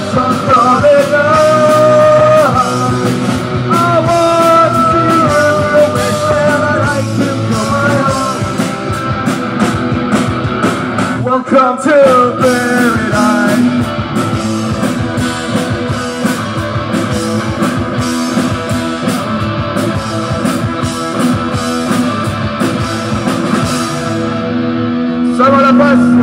some solid love. I want to see you wish that I'd like to come my home. Welcome to paradise. Sama la pasta.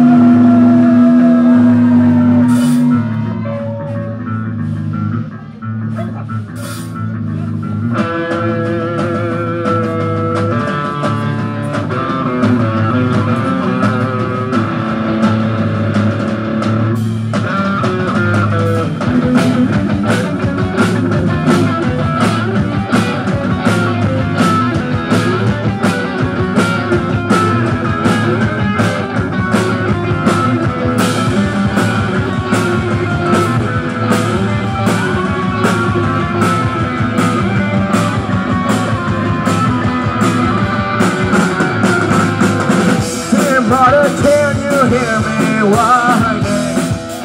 Brother, can you hear me whining?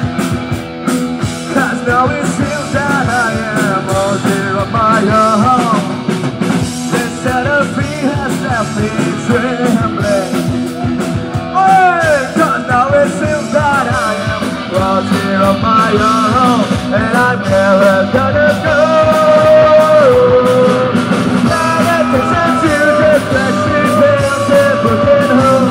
'Cause now it seems that I am all here on my own. This enemy has left me trembling. Hey, 'cause now it seems that I am all here on my own, and I'm never gonna go. Now that the sense you just let me down to broken home.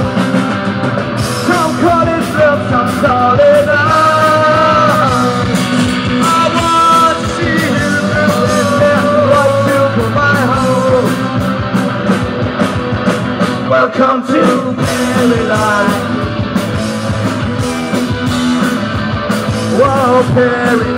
Some solid love. I want to see you live there, like to go my home. Welcome to paradise. Whoa, paradise.